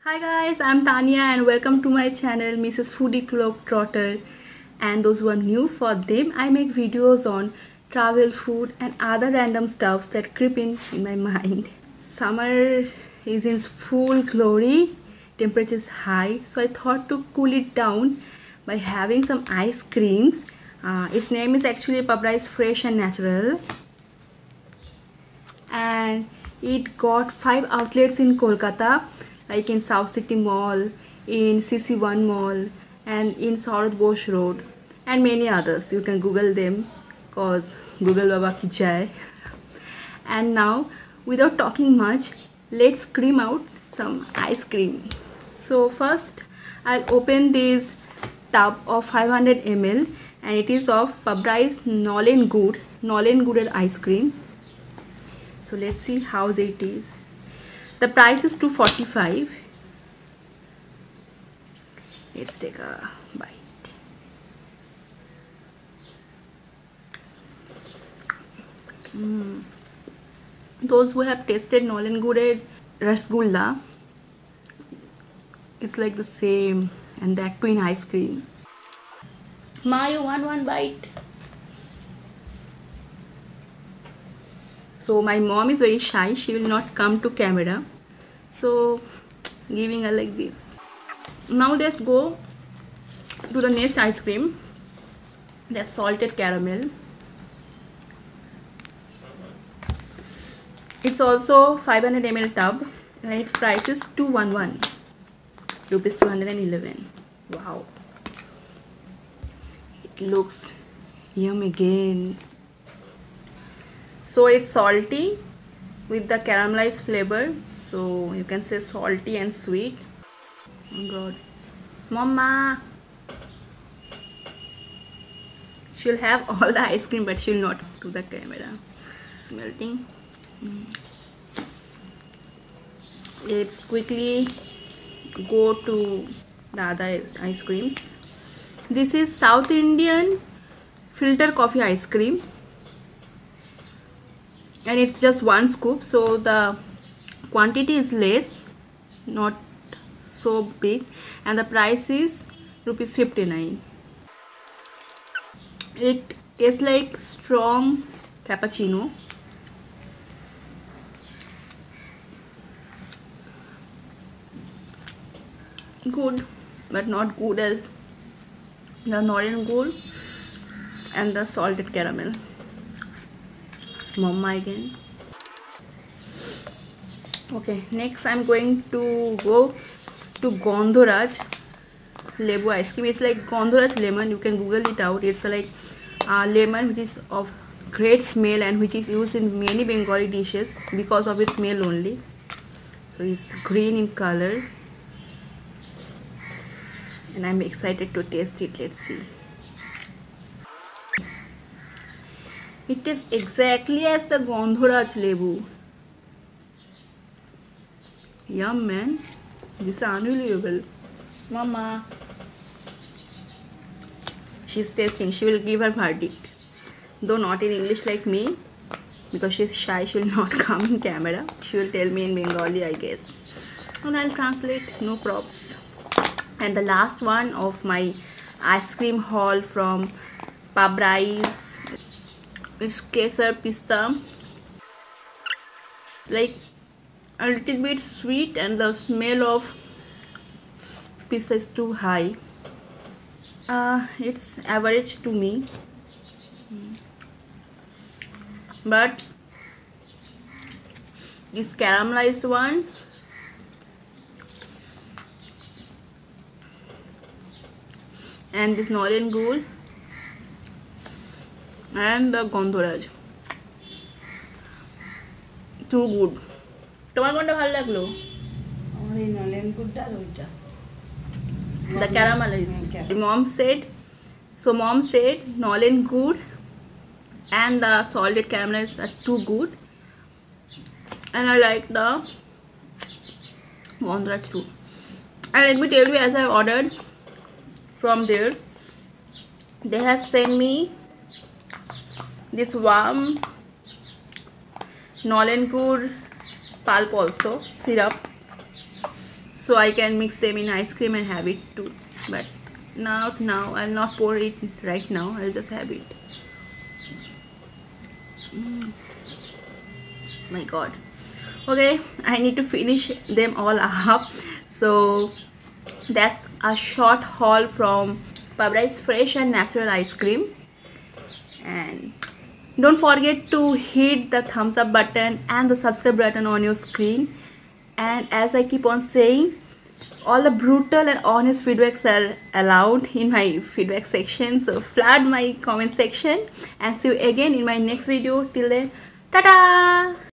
Hi guys, I'm Tanya and welcome to my channel Mrs. Foodie Globetrotter. And those who are new, for them I make videos on travel, food and other random stuffs that creep in my mind. Summer is in full glory, temperature is high, so I thought to cool it down by having some ice creams. Its name is actually Pabrais Fresh and Natural, and it got 5 outlets in Kolkata, like in South City Mall, in CC1 Mall, and in Saurabh Bose Road, and many others. You can Google them, cause Google Baba ki jai. And now, without talking much, let's cream out some ice cream. So first, I'll open this tub of 500 ml, and it is of Pabrais Nolen Good ice cream. So let's see how it is. The price is 245. Let's take a bite. Those who have tasted Nolan Good Rasgulla, it's like the same, and that too in ice cream. Ma, you want one bite? So my mom is very shy, she will not come to camera, so giving her like this. Now let's go to the next ice cream, that's salted caramel. It's also 500 ml tub and its price is 211 rupees 211. Wow, it looks yum again. So it's salty with the caramelized flavor, so you can say salty and sweet. Oh god, mama, she'll have all the ice cream but she'll not to the camera. It's melting. Let's quickly go to the other ice creams. This is South Indian filter coffee ice cream, and it's just 1 scoop, so the quantity is less, not so big, and the price is rupees 59. It tastes like strong cappuccino. Good, but not good as the Nolen Gold and the salted caramel. Mama again. Okay, next I'm going to go to Gondoraj Lebu ice cream. It's like Gondoraj lemon. You can Google it out. It's like lemon which is of great smell and which is used in many Bengali dishes because of its smell only. So it's green in color, and I'm excited to taste it. Let's see. It is exactly as the Gondoraj Lebu. Yum, man. This is unbelievable. Mama. She's tasting. She will give her verdict. Though not in English like me, because she's shy, she will not come in camera. She will tell me in Bengali, I guess. And I'll translate. No props. And the last one of my ice cream haul from Pabrais is Kesar Pista. It's like a little bit sweet and the smell of pista is too high. It's average to me, but this caramelized one and this Nolen Gold and the Gondoraj, too good. তোমার কোনটা ভালো লাগলো? আমার এই নলেন গুড়টা আর ওইটা The caramelized. Mom said Nolen Good and the salted caramelized are too good, and I like the Gondraj too. And let me tell you, as I ordered from there, they have sent me this warm Nolen Good pulp also, syrup. so I can mix them in ice cream and have it too. But now I'll not pour it right now. I'll just have it. My god. Okay, I need to finish them all up. So that's a short haul from Pub-Rice Fresh and Natural Ice Cream. And don't forget to hit the thumbs up button and the subscribe button on your screen. And as I keep on saying, all the brutal and honest feedbacks are allowed in my feedback section, so flood my comment section. And see you again in my next video. Till then, ta-ta!